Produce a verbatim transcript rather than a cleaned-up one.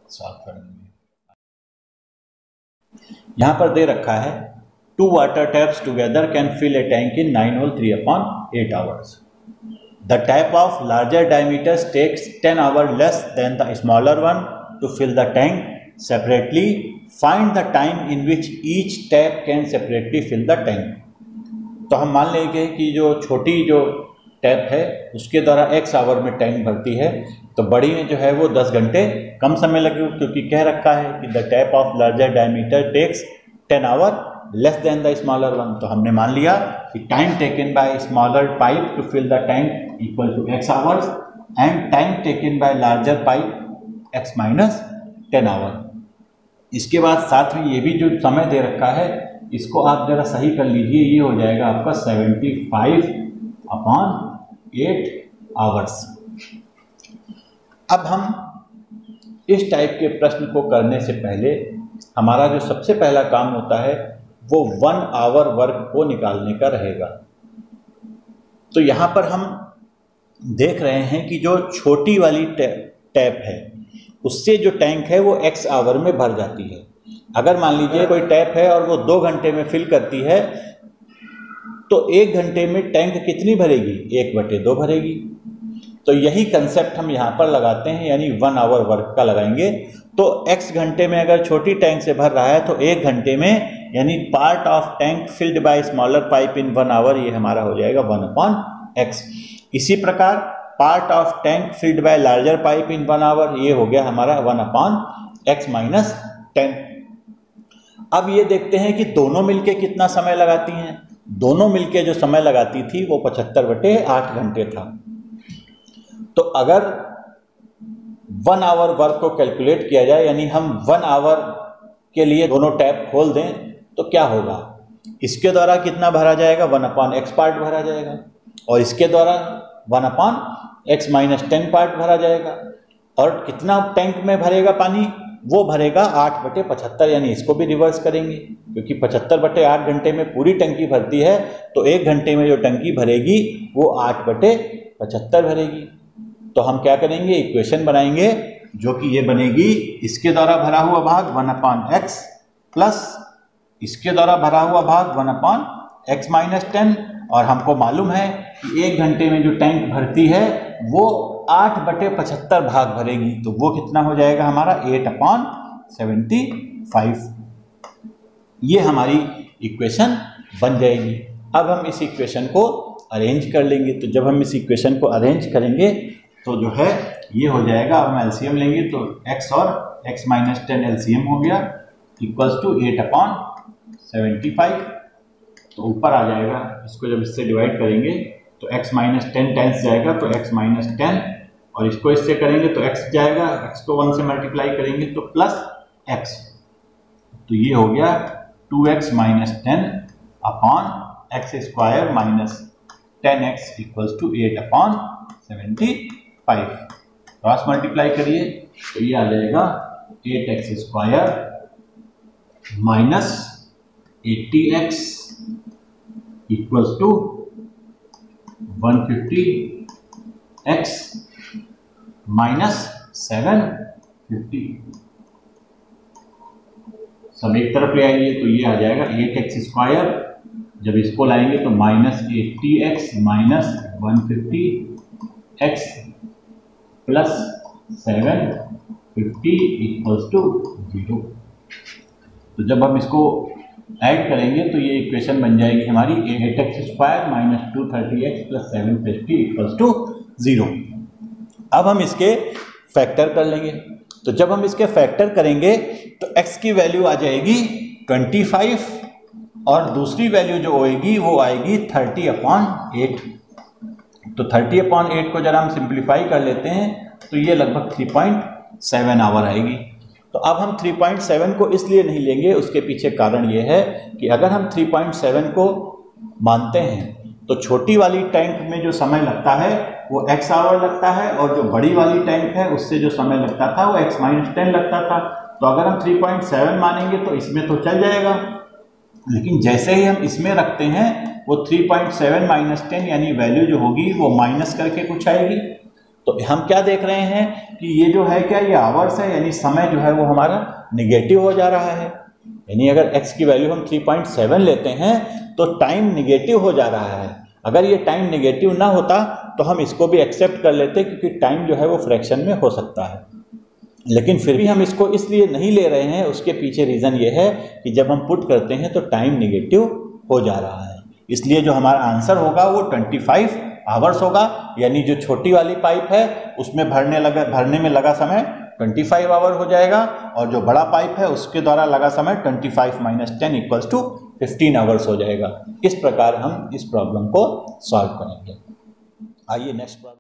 Solve करेंगे। यहाँ पर दे रखा है two water taps together can fill a tank in nine whole three upon eight hours. The tap of larger diameters takes ten hour less than the smaller one to fill the tank separately. Find the time in which each tap can separately fill the tank. तो हम मान लेंगे कि जो छोटी जो tap है उसके द्वारा एक्स आवर में टैंक भरती है, तो बड़ी में जो है वो दस घंटे कम समय लगेगा, क्योंकि कह रखा है कि the tap of larger diameter takes ten hour less than the smaller one. तो हमने मान लिया कि time taken by smaller pipe to fill the tank equal to x hours and time taken by larger pipe x minus ten hour. इसके बाद साथ में ये भी जो समय दे रखा है इसको आप जरा सही कर लीजिए, ये हो जाएगा आपका seventy five upon eight hours. अब हम इस टाइप के प्रश्न को करने से पहले हमारा जो सबसे पहला काम होता है वो वन आवर वर्क को निकालने का रहेगा। तो यहाँ पर हम देख रहे हैं कि जो छोटी वाली टैप है उससे जो टैंक है वो एक्स आवर में भर जाती है। अगर मान लीजिए कोई टैप है और वो दो घंटे में फिल करती है, तो एक घंटे में टैंक कितनी भरेगी? एक बटे दो भरेगी। तो यही कंसेप्ट हम यहाँ पर लगाते हैं, यानी वन आवर वर्क का लगाएंगे। तो x घंटे में अगर छोटी टैंक से भर रहा है तो एक घंटे में, यानी part of tank filled by smaller pipe in one hour, ये हमारा हो जाएगा वन अपॉन एक्स। इसी प्रकार part of tank filled by larger pipe in one hour, ये हो गया हमारा one upon x minus ten. अब ये देखते हैं कि दोनों मिलके कितना समय लगाती हैं। दोनों मिलके जो समय लगाती थी वो पचहत्तर बटे आठ घंटे था। तो अगर वन आवर वर्क को कैलकुलेट किया जाए, यानी हम वन आवर के लिए दोनों टैप खोल दें, तो क्या होगा? इसके द्वारा कितना भरा जाएगा? वन अपॉन एक्स पार्ट भरा जाएगा, और इसके द्वारा one upon x minus ten part भरा जाएगा। और कितना टैंक में भरेगा पानी? वो भरेगा आठ बटे पचहत्तर, यानी इसको भी रिवर्स करेंगे, क्योंकि पचहत्तर बटे आठ घंटे में पूरी टंकी भरती है, तो एक घंटे में जो टंकी भरेगी वो आठ बटे पचहत्तर भरेगी। तो हम क्या करेंगे? इक्वेशन बनाएंगे जो कि ये बनेगी, इसके द्वारा भरा हुआ भाग वन अपॉन एक्स प्लस इसके द्वारा भरा हुआ भाग one upon x minus ten. और हमको मालूम है कि एक घंटे में जो टैंक भरती है वो आठ बटे पचहत्तर भाग भरेगी, तो वो कितना हो जाएगा हमारा? Eight upon seventy five. ये हमारी इक्वेशन बन जाएगी। अब हम इस इक्वेशन को अरेंज कर लेंगे। तो जब हम इस इक्वेशन को अरेंज करेंगे तो जो है ये हो जाएगा, अब हम एलसीएम लेंगे तो x और x माइनस टेन एलसीएम हो गया equals to eight upon seventy five. तो ऊपर आ जाएगा, इसको जब इससे डिवाइड करेंगे तो x माइनस टेन टेंस जाएगा, तो x माइनस टेन, और इसको इससे करेंगे तो x जाएगा, x को वन से मल्टीप्लाई करेंगे तो प्लस x। तो ये हो गया two x minus ten upon x square minus ten x equals to eight upon seventy five. Cross multiply करिए तो ये आ जाएगा eight x square minus eighty x equals to one fifty x minus seven fifty. सब एक तरफ ले आइए तो ये आ जाएगा एट एक्स स्क्वायर, जब इसको लाएंगे तो minus eighty x minus one fifty x plus seven fifty equals to zero. तो जब हम इसको ऐड करेंगे तो ये इक्वेशन बन जाएगी हमारी eight x square minus two thirty x plus seven fifty equals to zero. अब हम इसके फैक्टर कर लेंगे। तो जब हम इसके फैक्टर करेंगे तो x की वैल्यू आ जाएगी ट्वेंटी फाइव, और दूसरी वैल्यू जो होएगी वो आएगी थर्टी अपॉन एट। तो थर्टी अपॉन एट को जरा हम सिंप्लीफाई कर लेते हैं तो ये लगभग थ्री पॉइंट सेवन आवर आएगी। तो अब हम थ्री पॉइंट सेवन को इसलिए नहीं लेंगे, उसके पीछे कारण ये है कि अगर हम थ्री पॉइंट सेवन को मानते हैं तो छोटी वाली टैंक में जो समय लगता है वो x आवर लगता है, और जो बड़ी वाली टैंक है उससे जो समय लगता था वो x माइनस टेन लगता था। तो अगर हम थ्री पॉइंट सेवन मानेंगे तो इसमें तो चल जाएगा, लेकिन जैसे ही हम इसमें रखते हैं वो three point seven minus ten, यानी वैल्यू जो होगी वो माइनस करके कुछ आएगी। तो हम क्या देख रहे हैं कि ये जो है क्या, ये आवर्स है, यानी समय जो है वो हमारा निगेटिव हो जा रहा है। यानी अगर x की वैल्यू हम थ्री पॉइंट सेवन लेते हैं तो टाइम निगेटिव हो जा रहा है। अगर ये टाइम निगेटिव ना होता तो हम इसको भी एक्सेप्ट कर लेते, क्योंकि टाइम जो है वो फ्रैक्शन में हो सकता है। लेकिन फिर भी हम इसको इसलिए नहीं ले रहे हैं, उसके पीछे रीज़न ये है कि जब हम पुट करते हैं तो टाइम निगेटिव हो जा रहा है। इसलिए जो हमारा आंसर होगा वो पच्चीस आवर्स होगा, यानी जो छोटी वाली पाइप है उसमें भरने लगा भरने में लगा समय पच्चीस आवर हो जाएगा, और जो बड़ा पाइप है उसके द्वारा लगा समय पच्चीस माइनस टेन इक्वल्स टू पंद्रह आवर्स हो जाएगा। इस प्रकार हम इस प्रॉब्लम को सॉल्व करेंगे। आइए नेक्स्ट प्रॉब्लम।